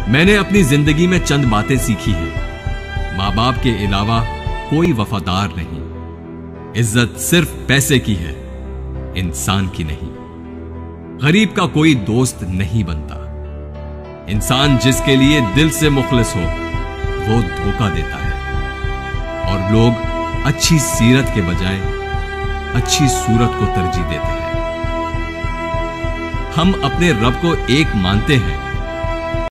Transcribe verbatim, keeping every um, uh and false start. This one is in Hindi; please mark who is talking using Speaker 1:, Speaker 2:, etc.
Speaker 1: मैंने अपनी जिंदगी में चंद बातें सीखी हैं। माँ बाप के अलावा कोई वफादार नहीं। इज्जत सिर्फ पैसे की है, इंसान की नहीं। गरीब का कोई दोस्त नहीं बनता। इंसान जिसके लिए दिल से मुखलिस हो वो धोखा देता है। और लोग अच्छी सीरत के बजाय अच्छी सूरत को तरजीह देते हैं। हम अपने रब को एक मानते हैं